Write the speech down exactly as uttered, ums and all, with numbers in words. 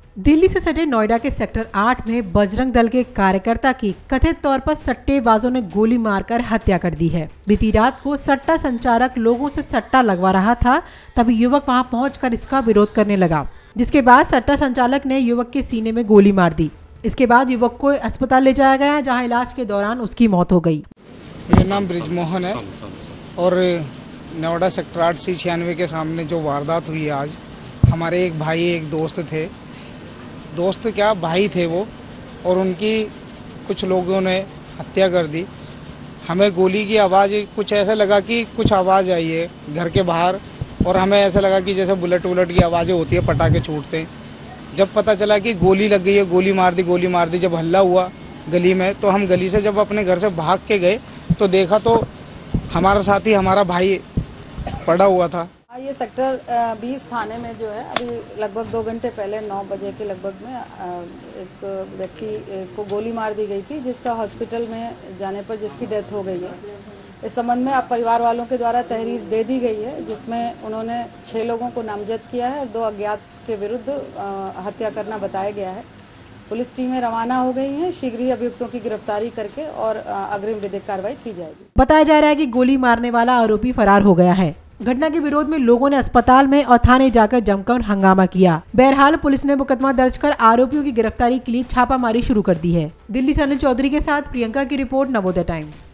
दिल्ली से सटे नोएडा के सेक्टर आठ में बजरंग दल के कार्यकर्ता की कथित तौर पर सट्टेबाजों ने गोली मारकर हत्या कर दी है। बीती रात को सट्टा संचालक लोगों से सट्टा लगवा रहा था, तभी युवक वहां पहुंचकर इसका विरोध करने लगा, जिसके बाद सट्टा संचालक ने युवक के सीने में गोली मार दी। इसके बाद युवक को अस्पताल ले जाया गया, जहाँ इलाज के दौरान उसकी मौत हो गयी। मेरा नाम ब्रिजमोहन है और नोएडा सेक्टर आठ सी छियानवे के सामने जो वारदात हुई है आज, हमारे एक भाई एक दोस्त थे, दोस्त क्या भाई थे वो, और उनकी कुछ लोगों ने हत्या कर दी। हमें गोली की आवाज़ कुछ ऐसा लगा कि कुछ आवाज़ आई है घर के बाहर, और हमें ऐसा लगा कि जैसे बुलेट वुलेट की आवाज़ें होती है, पटाखे छूटते। जब पता चला कि गोली लग गई है, गोली मार दी गोली मार दी जब हल्ला हुआ गली में, तो हम गली से जब अपने घर से भाग के गए तो देखा तो हमारा साथी हमारा भाई पड़ा हुआ था। ये सेक्टर बीस थाने में जो है, अभी लगभग दो घंटे पहले नौ बजे के लगभग में एक व्यक्ति को गोली मार दी गई थी, जिसका हॉस्पिटल में जाने पर जिसकी डेथ हो गई है। इस संबंध में अब परिवार वालों के द्वारा तहरीर दे दी गई है, जिसमें उन्होंने छह लोगों को नामजद किया है और दो अज्ञात के विरुद्ध हत्या करना बताया गया है। पुलिस टीमें रवाना हो गई हैं, शीघ्र ही अभियुक्तों की गिरफ्तारी करके और अग्रिम विधिक कार्रवाई की जाएगी। बताया जा रहा है कि गोली मारने वाला आरोपी फरार हो गया है। घटना के विरोध में लोगों ने अस्पताल में और थाने जाकर जमकर हंगामा किया। बहरहाल पुलिस ने मुकदमा दर्ज कर आरोपियों की गिरफ्तारी के लिए छापामारी शुरू कर दी है। दिल्ली से अनिल चौधरी के साथ प्रियंका की रिपोर्ट, नवोदय टाइम्स।